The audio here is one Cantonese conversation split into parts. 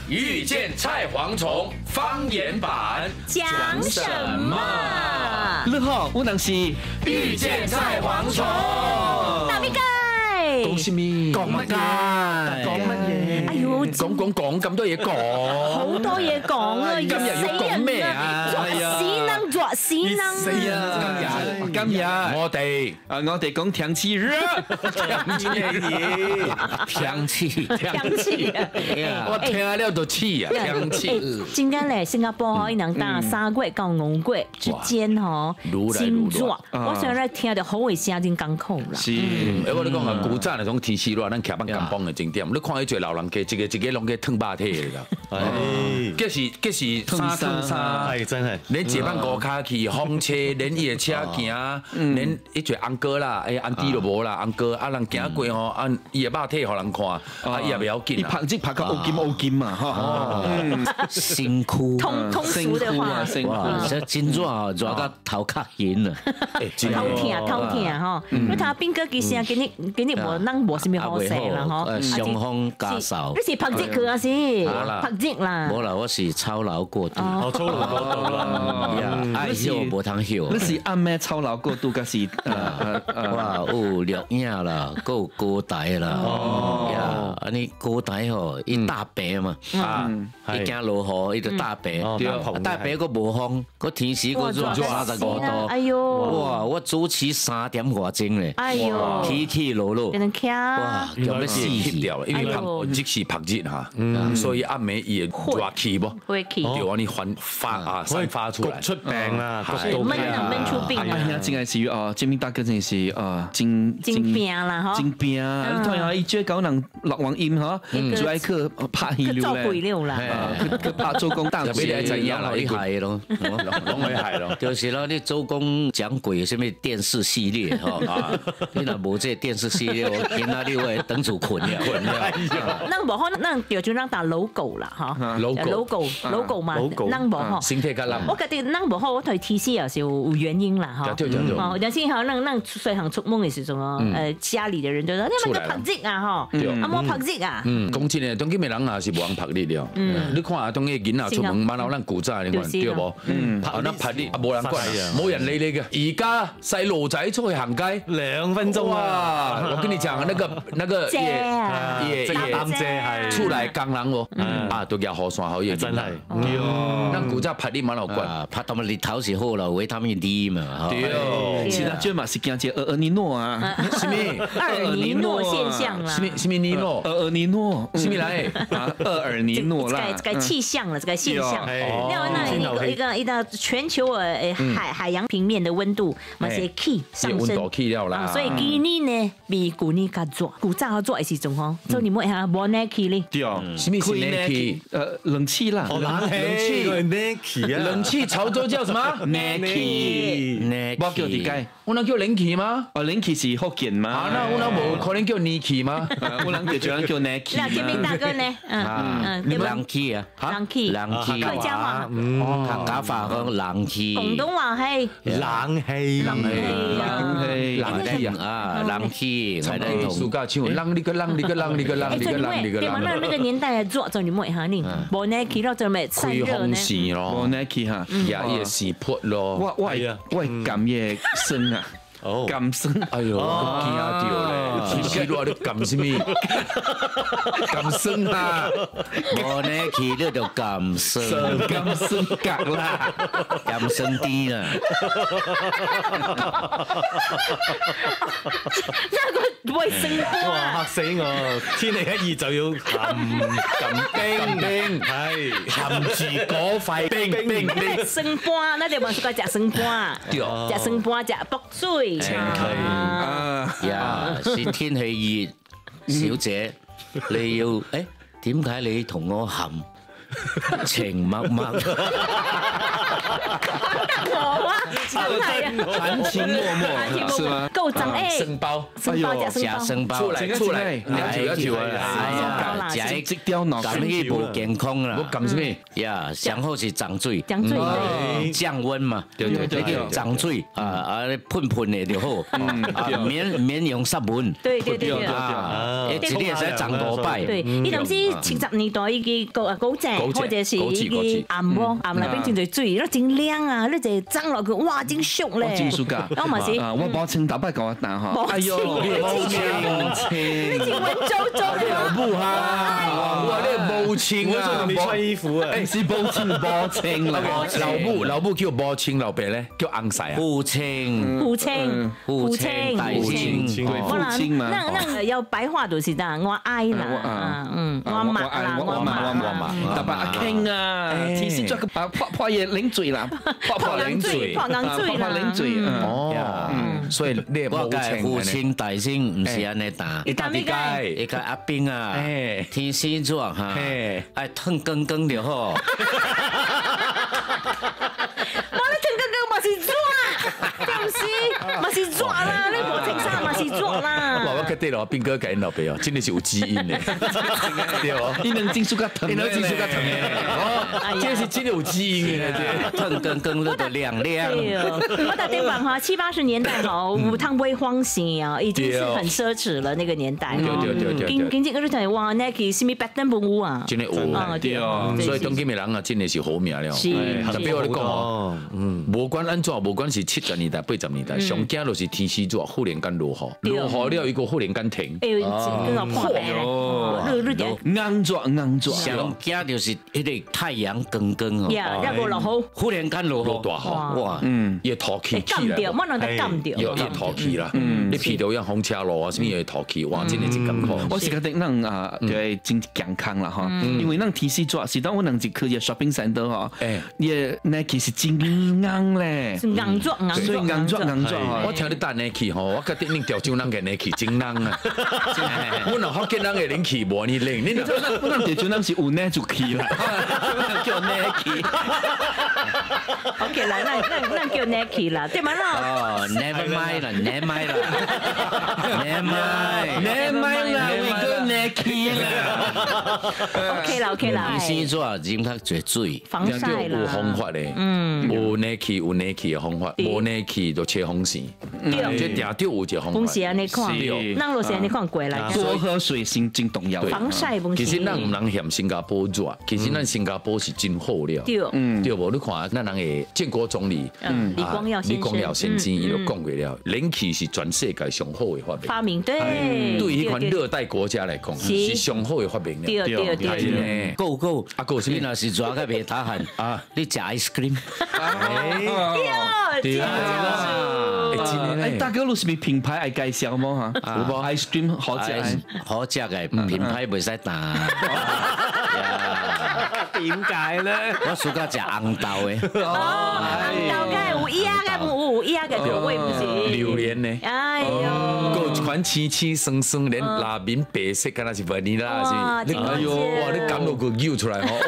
遇见菜蝗虫方言版讲什么？ 你好，我能是遇见菜蝗虫。 大鼻盖， 講什麼？講乜嘢？講乜嘢？ 哎呦， 講咁多嘢講， 好多嘢講啊！ 今日要講咩啊？ 作死能， 今日我哋我哋講天氣熱， 天氣，我聽了都氣啊！天氣， 今天咧，新加坡可以能打3月到5月之間嗬，真熱。我想咧聽到好嘅聲真艱苦啦。 是， 我你講啊，古早那種天氣熱，咱徛班甘榜嘅景點，你看迄個老人家，一個攏去燙肉體嚟噶，計是燙衫， 係真係， 連一班高卡去風車，連伊個車行，連一個安哥啦，安弟都無啦，安哥啊人行過吼，伊個肉體互人看，啊伊也袂要緊你拍即拍到烏金嘛，哈， 辛苦， 通俗的話， 哇，這真熱啊，熱到頭殼暈啊， 頭痛吼，你睇邊個嘅聲，今日無人無什麼好食啦，嗬， 傷風家嗽， 你是拍積佢啊是？拍積啦， 冇啦，我是操勞過度， 哦，操勞過度啦， 愛休無通休， 你是按咩操勞過度嘅是？ 哇，有錄影啦，有高台啦，呀，安尼高台吼，伊大白嘛，伊驚落雨，伊就大白，大白個無風，個天時個熱35度， 哎呦， 哇，我早起3點外鐘咧， 哎呦， 起落落， 變成卡， 哇，叫要死吸掉了，因為即是拍熱哈，所以暗暝伊會熱氣不？ 會氣， 對啊，你散發出來， 出病啦， 悶出病哎呀， 啊， 真係是建明大哥真係是真病啦嗬， 真病啊！你睇下，伊最搞人落網音嗬，最愛去拍戲佢做了咧， 鬼了啦， 佢拍做工大俾你知影啦， 你係咯， 攏會係咯， 就是咯，你做工講鬼什麼電視系列吼，你若無這電視系列，我今仔日會等住困了。 咱無可能，咱就咱打 logo 啦嗬，logo 嘛，咱無嗬。 身體較冷。 我覺得咱無好，我對 TC 也是有原因啦哈。哦，有時候咱隨行出門的時候家裡的人就說：你咪個拍熱啊嗬，阿冇拍熱啊。 講真誒，當今嘅人也是無人拍熱了。你看啊，當個囡仔出門，滿後咱古早你看對無？咱拍熱啊，無人管，冇人理你嘅。而家細路仔出去行街 2分鐘啊！ 我跟你講，那個擔遮係出來工人喎，啊都叫好山好嘢， 真係， 咱古早拍熱滿後管， 拍到咪日頭是好啦，維他命 D 嘛。 對， 其實這嘛是驚隻爾尼諾啊， 什麼爾尼諾現象啦， 什麼尼諾？ 爾尼諾， 什麼來？ 厄爾尼諾啦， 這個氣象了，這個現象。那一個全球海洋平面的溫度嘛是起上升， 溫度起了啦， 所以今年呢比舊年較熱，古早熱的時陣吼，做你摸下冇冷氣咧， 對啊， 什麼是冷氣？ 冷氣啦， 冷氣潮州叫什麼？ 冷氣，我叫點解？ 我能叫冷氣嗎？ 冷氣是福建嘛？ 啊，那我那冇可能叫冷氣嗎？ 我諗就叫冷氣。 那建明大哥呢？ 冷氣啊， 冷氣，客家話， 客家話講冷氣， 廣東話係冷氣， 冷氣， 係咧，暑假唱冷你個冷你個冷你個冷你個冷你個冷， 那個年代係熱，做你摸下呢？冇冷氣咯，就咪散熱呢？ 開風扇咯， 冷氣嚇， 也也是潑咯。 我感嘢聲啊！咁聲， 哎呦，我驚掉咧！天氣熱你咁什麼？咁聲啊！ 我呢去呢就咁聲， 咁聲格啦， 咁聲啲啦。 那個衛生波哇嚇死我！天氣一熱就要撳冰，係含住嗰塊冰。 衛生波，那就話說個食生波，食生波食卜水。 呀，是天氣熱，小姐，你要點解你同我含情脈脈， 我啊， 含情脉脉是嗎？ 夠髒誒， 生包， 生包食生包， 出來， 食即條腦咁去無健康啦。 我撳什麼？ 呀，上好是長水， 講最對， 降溫嘛， 對對對對， 長水噴噴的就好，免用濕溫。 對對對對， 一日使長多擺。 對，呢陣時70年代嘅高正，或者是啲暗喎，暗內邊整隻水，咧整靚啊，咧就爭落去，哇，真熟咧。 真熟㗎， 我咪是， 我冇清打不講我打嚇。 哎呦，冇清，你前文做嘅老母哈，哇，你冇清啊， 你穿衣服啊， 是冇清啦。 老母叫冇清，老爸咧叫紅曬啊。 父親， 父親， 大清， 我嗱有白話就是得，我愛啦，我默啦，我默， 特別阿 King 啊，提示咗個破嘢領罪啦， 破硬嘴啦， 領罪。 哦，所以你我嘅父親大清唔是安尼打， 你打邊個？ 一個阿兵啊，天蠍座哈，愛燙更更就好。 嘛是抓，點是？嘛是抓啦，你無清衫嘛是抓啦。 我覺得咯，邊個揀老爸哦，真係是有基因嘅，對哦。 你能技術較疼， 你能技術較疼嘅，這是真係有基因嘅， 燙更更那個亮亮。 我打電話哈，70、80年代哈，有湯威荒線啊，已經是很奢侈了那個年代。對。經濟嗰啲就哇，Nike 是咪百登冇啊？ 真係有，對哦。所以當今嘅人啊，真係是好命了。 是， 特別我哋講哦，無關安怎，無關是70年代、80年代，上驚就是天蠍座忽然間落雨，落雨了一個忽然間停。 哎呦，真係破病咧， 硬作。 上驚就是一個太陽更更哦， 一個落雨， 忽然間落大雨， 哇， 伊土氣起來， 冇人得禁掉， 有土氣啦，你譬如像風車路啊，什麼嘢土氣，哇，真係真咁好。 我是覺得咱啊，對真健康啦哈，因為咱天蠍座是當我能去嘅 shopping center 哈，也 Nike 是真硬咧， 硬作。 我聽你帶 Nike 吼，我覺得你條酒人嘅 Nike 真硬啊，我能福建人嘅 Nike 無你靚，你我能條酒人是有 Nike 就去啦，叫 Nike。 OK 啦，咱叫 Nike 啦，對嗎咯？ 哦 ，never mind 啦 ，we go Nike 啦。 OK 啦。 天蠍座飲較絕水， 防曬啦， 有方法咧，有 Nike 嘅方法，無 Nike 就吹風扇，即定掉有一個方法。 風扇你看，咱落時你看過來， 多喝水先真重要。 防曬風扇。 其實咱唔能嫌新加坡熱，其實咱新加坡是真好了。對無？你看咱人嘅建國總理李光耀先生， 伊都講過了，冷氣是全世界上好嘅發明。 對於迄款熱帶國家來講，是上好嘅發明。 對。 Go，你若是熱個袂打汗啊，你食 ice cream。 對大家有什麼品牌愛介紹嗎？哈，有冇 ice cream 好食嘅品牌袂使打。 點解咧？ 我暑假食紅豆嘅。 紅豆嘅有椰嘅口味唔是？ 榴蓮呢？ 哎呦， 個一款黐酸酸，連內面白色，敢若是維尼拉是？哎呦，哇！你感覺佢扭出來吼，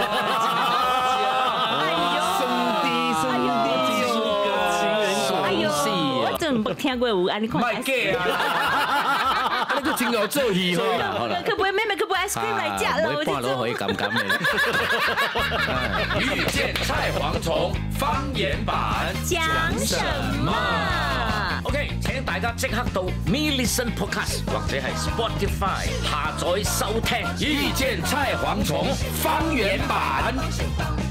我聽過有安尼看， 唔係假啊！你個真有做戲好啦， 可不可以妹妹可不可以 ice cream 來食咯？ 我半路可以咁嘅。 遇見菜蝗蟲方言版講什麼 ？OK， 請大家即刻到 Me Listen Podcast 或者係 Spotify 下載收聽。 遇見菜蝗蟲方言版。